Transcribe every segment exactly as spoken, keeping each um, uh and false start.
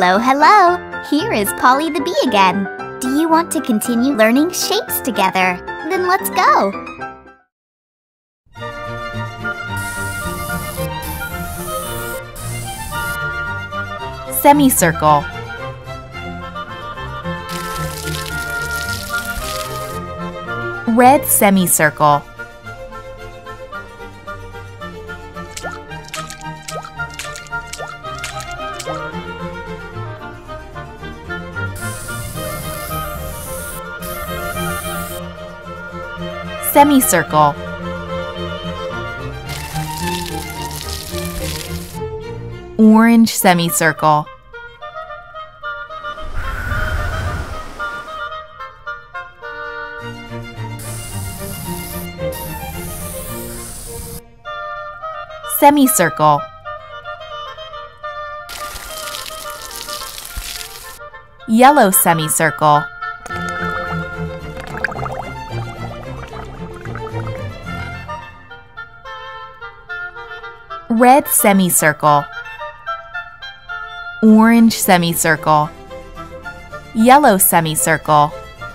Hello, hello! Here is Polly the bee again. Do you want to continue learning shapes together? Then let's go! Semicircle. Red semicircle. Semicircle. Orange semicircle. Semicircle. Yellow semicircle. Red semicircle. Orange semicircle. Yellow semicircle.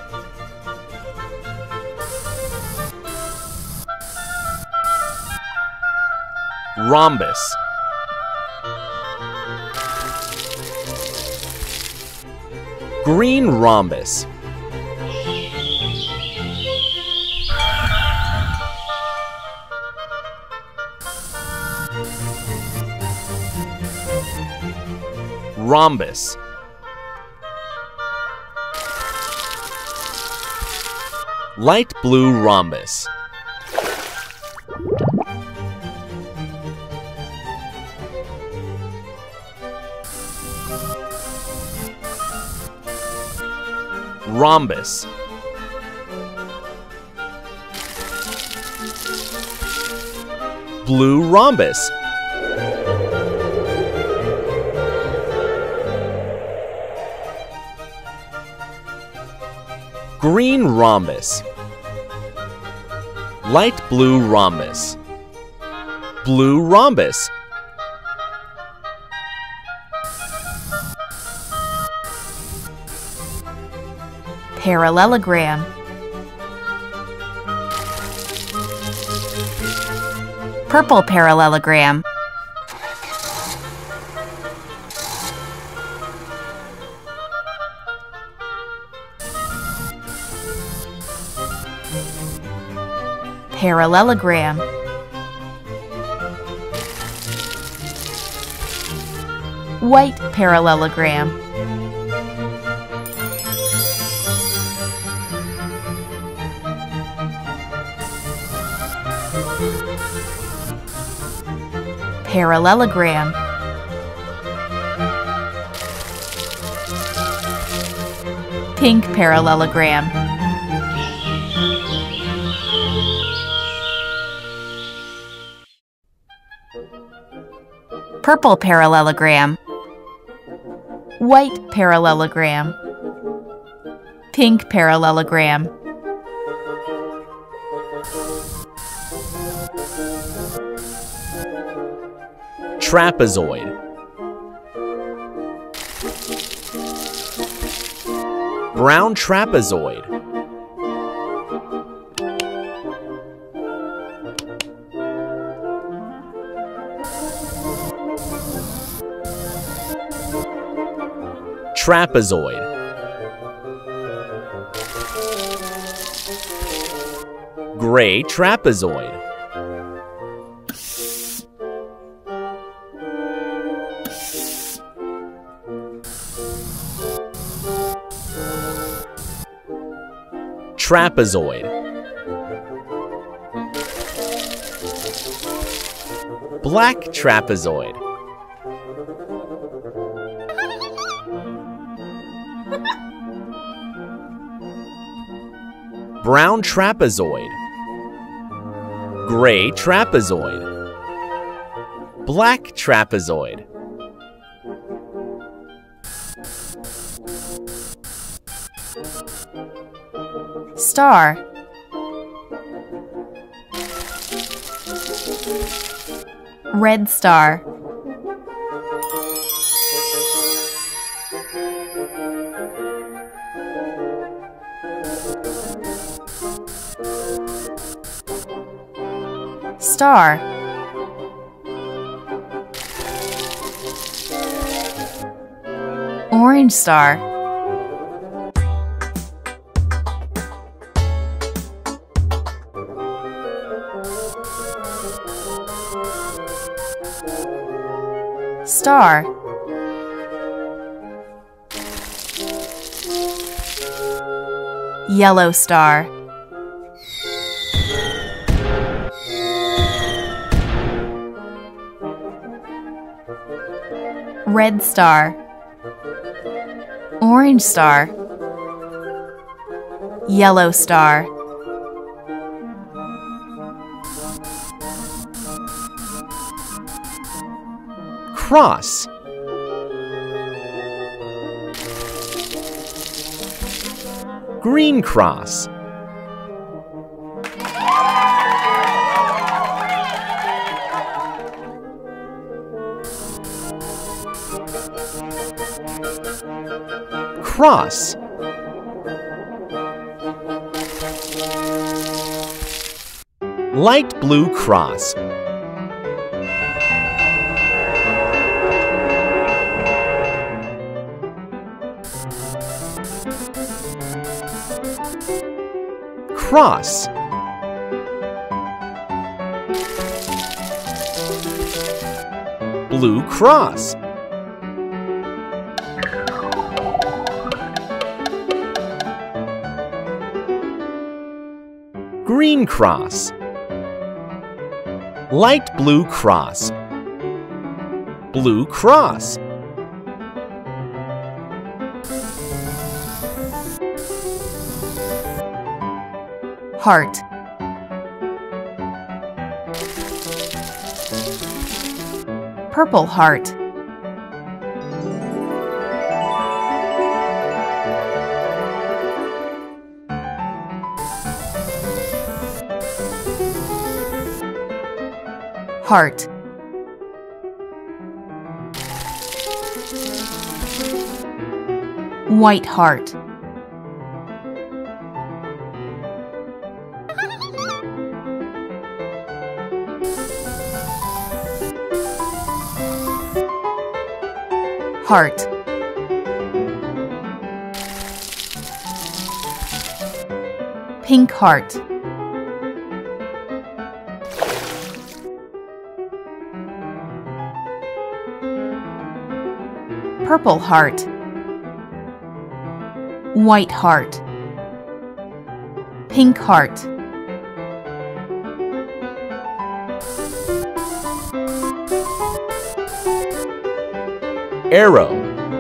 Rhombus. Green rhombus. Rhombus. Light blue rhombus. Rhombus. Blue rhombus. Green rhombus. Light blue rhombus. Blue rhombus. Parallelogram. Purple parallelogram. Parallelogram. White parallelogram. Parallelogram. Pink parallelogram. Purple parallelogram. White parallelogram. Pink parallelogram. Trapezoid. Brown trapezoid. Trapezoid. Gray trapezoid. Trapezoid. Black trapezoid. Brown trapezoid. Gray trapezoid. Black trapezoid. Star. Red star. Star. Orange star. Star. Yellow star. Red star. Orange star. Yellow star. Cross. Green cross. Cross. Light blue cross. Cross. Blue cross. Green cross. Light blue cross. Blue cross. Heart. Purple heart. Heart. White heart. Heart. Pink heart. Purple heart. White heart. Pink heart. Arrow.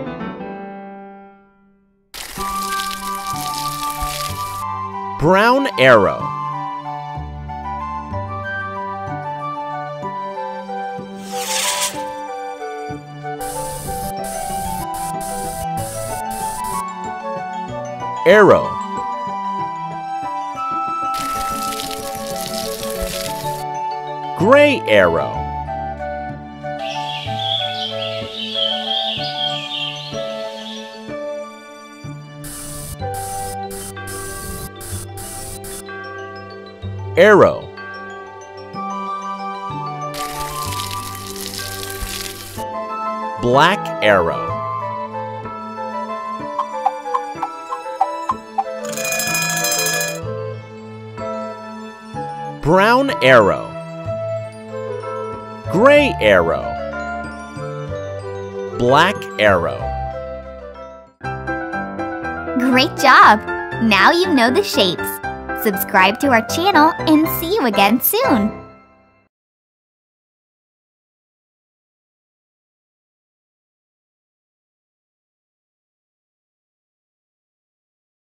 Brown arrow. Arrow. Gray arrow. Arrow. Black arrow. Brown arrow. Gray arrow. Black arrow. Great job! Now you know the shapes. Subscribe to our channel and see you again soon!